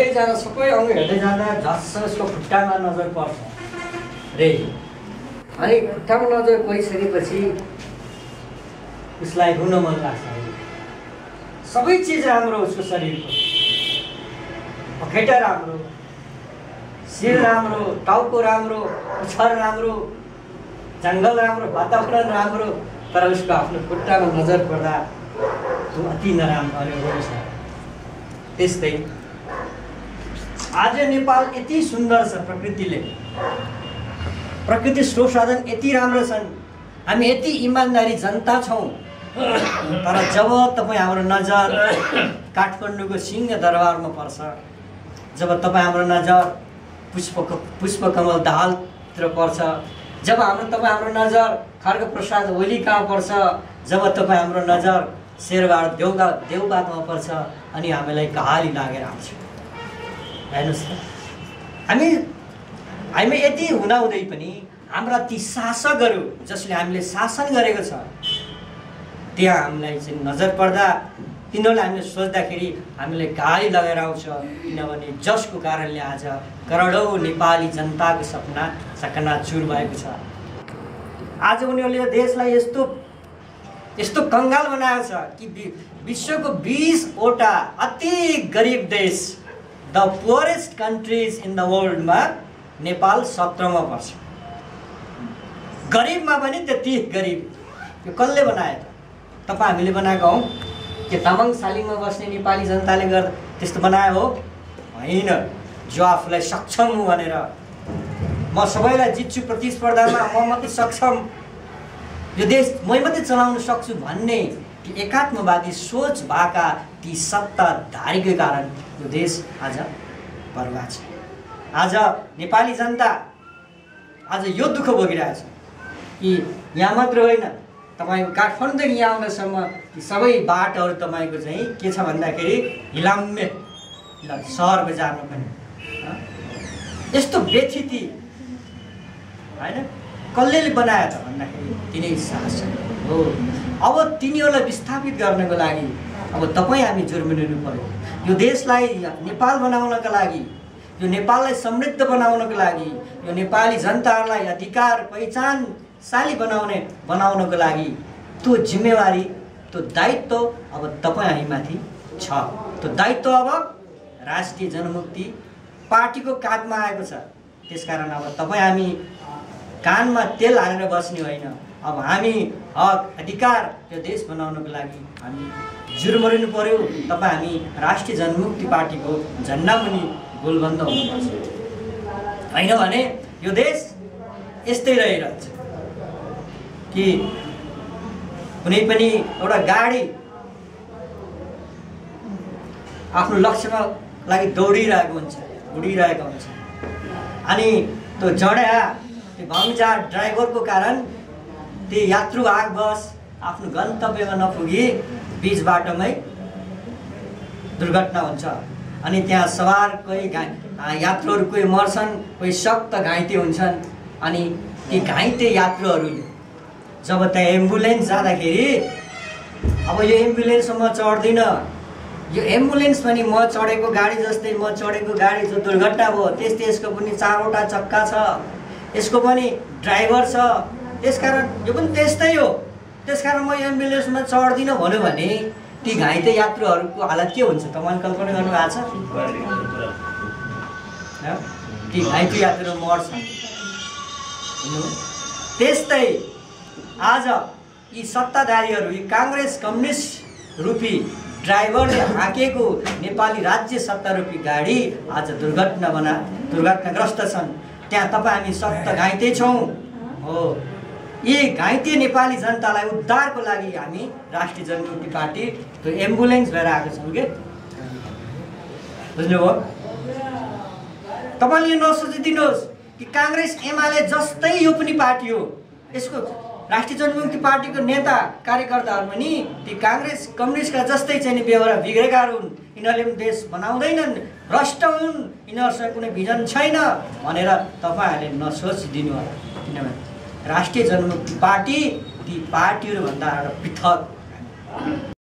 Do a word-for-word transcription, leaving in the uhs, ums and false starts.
जाँदा सबै अङ्ग हेर्दै जाँदा झस्स उसको खुट्टामा नजर पर्छ रे। अनि खुट्टामा नजर परिसकेपछि उसलाई रुन मन लाग्छ। सबै चिज राम्रो उसको शरीरको, पखेटा राम्रो, शिर राम्रो, टाउको राम्रो, पुच्छर राम्रो, जङ्गल राम्रो, वातावरण राम्रो, तर उसको आफ्नो खुट्टामा नजर पर्दा त्यो अति नराम्रो अनि रोन्छ। त्यस्तै आज नेपाल यति सुन्दर छ, प्रकृतिले प्रकृति स्रोत साधन यति राम्रो छन्, हामी यति इमान्दारी जनता छौँ, तर जब तपाईँ हाम्रो नजर काठमाडौँको सिंह दरबारमा पर्छ, जब तपाईँ हाम्रो नजर पुष्प पुष्पकमल दाहालतिर पर्छ, जब हाम्रो तपाईँ हाम्रो नजर खड्ग प्रसाद ओली कहाँ पर्छ, जब तपाईँ हाम्रो नजर शेरबहादुर देउबा देउबामा पर्छ, अनि हामीलाई कहाली लागेर आउँछ। हेर्नुहोस् त, हामी हामी यति हुँदाहुँदै पनि हाम्रा ती शासकहरू जसले हामीले शासन गरेको छ त्यहाँ हामीलाई चाहिँ नजर पर्दा तिनीहरूले हामीले सोच्दाखेरि हामीलाई गाली लगाएर आउँछ। किनभने जसको कारणले आज करोडौँ नेपाली जनताको सपना चकनाचुर भएको छ। आज उनीहरूले देशलाई यस्तो यस्तो कङ्गाल बनाएको छ कि विश्वको बीसवटा अति गरिब देश, the poorest countries in the वर्ल्डमा नेपाल सत्रमा पर्छ। गरिबमा पनि त्यति गरिब। यो कसले बनायो त? तपाईँ हामीले बनाएको हौ कि तामाङ सालिङमा बस्ने नेपाली जनताले गर्दा त्यस्तो बनायो हो? होइन। जो आफूलाई सक्षम हुँ भनेर म सबैलाई जित्छु प्रतिस्पर्धामा, म मात्रै सक्षम, यो देश मै मात्रै चलाउन सक्छु भन्ने ती एकात्मवादी सोच भएका ती सत्ताधारीको कारण यो देश आज बर्बाद छ। आज नेपाली जनता आज यो दुःख भोगिरहेछ कि यहाँ मात्र होइन, तपाईँको काठमाडौँदेखि यहाँ आउनसम्म ती सबै बाटोहरू तपाईँको चाहिँ के छ भन्दाखेरि हिलाम्मे सहर बजारमा पनि यस्तो व्यथिति होइन। कसले बनायो त भन्दाखेरि तिनै शासक हो। अब तिनीहरूलाई विस्थापित गर्नको लागि अब तपाईँ हामी जोर्मिनु पर्यो। यो देशलाई नेपाल बनाउनका लागि, यो नेपाललाई समृद्ध बनाउनको लागि, यो नेपाली जनताहरूलाई अधिकार पहिचानशाली बनाउने बनाउनको लागि त्यो जिम्मेवारी, त्यो दायित्व अब तपाईँ हामीमाथि छ। त्यो दायित्व अब राष्ट्रिय जनमुक्ति पार्टीको काँधमा आएको छ। त्यसकारण अब तपाईँ हामी कानमा तेल हालेर बस्ने होइन, अब हामी हक अधिकार यो देश बनाउनको लागि हामी जुर्मरिनु पर्यो। तपाईँ हामी राष्ट्रिय जनमुक्ति पार्टीको झन्डा मुनि गोलबन्द हुनुपर्छ। होइन भने यो देश यस्तै रहिरहन्छ कि कुनै पनि एउटा गाडी आफ्नो लक्ष्यमा लागि दौडिरहेको हुन्छ, उडिरहेको हुन्छ, अनि त्यो जड्या त्यो भङ्जा ड्राइभरको कारण त्यो यात्रु आग बस आफ्नो गन्तव्यमा नपुगी बिच बाटोमै दुर्घटना हुन्छ। अनि त्यहाँ सवार कोही घा यात्रुहरू कोही मर्छन्, कोही सख्त घाइते हुन्छन्। अनि ती घाइते यात्रुहरूले जब त्यहाँ एम्बुलेन्स जाँदाखेरि अब यो एम्बुलेन्समा म चढ्दिनँ, यो एम्बुलेन्स पनि म चढेको गाडी जस्तै, म चढेको गाडी जो दुर्घटना भयो त्यस्तै यसको पनि चारवटा चक्का छ, यसको पनि ड्राइभर छ, त्यसकारण यो पनि त्यस्तै हो, त्यसकारण म एम्बुलेन्समा चढ्दिनँ भन्यो भने ती घाइते यात्रुहरूको हालत के हुन्छ तपाईँले कल्पना गर्नुभएको छ? ती घाइते यात्रुहरू मर्छन्। त्यस्तै आज यी सत्ताधारीहरू, यी काङ्ग्रेस कम्युनिस्ट रूपी ड्राइभरले हाकेको नेपाली राज्य सत्ता रूपी गाडी आज दुर्घटना बना दुर्घटनाग्रस्त छन्। त्यहाँ तपाईँ हामी सख्त घाइते छौँ हो। यी घाइते नेपाली जनतालाई उद्धारको लागि हामी राष्ट्रिय जनमुक्ति पार्टी त्यो एम्बुलेन्स लिएर आएको छौँ के बुझ्नुभयो? तपाईँले नसोचिदिनुहोस् कि काङ्ग्रेस एमाले जस्तै यो पनि पार्टी हो। यसको राष्ट्रिय जनमुक्ति पार्टीको नेता कार्यकर्ताहरू पनि ती काङ्ग्रेस कम्युनिस्टका जस्तै चाहिँ बेहोरा बिग्रेकाहरू हुन्। यिनीहरूले पनि देश बनाउँदैनन्, भ्रष्ट हुन्, यिनीहरूसँग कुनै भिजन छैन भनेर तपाईँहरूले नसोचिदिनु होला। किनभने राष्ट्रिय जनमुक्ति पार्टी ती पार्टीहरूभन्दा एउटा पृथक